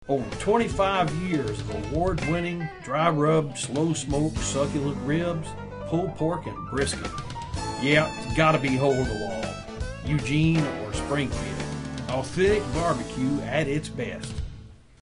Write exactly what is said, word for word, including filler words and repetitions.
Over twenty-five years of award-winning, dry-rubbed, slow-smoked, succulent ribs, pulled pork, and brisket. Yeah, it's gotta be Holeinthewall, Eugene or Springfield. Authentic barbecue at its best.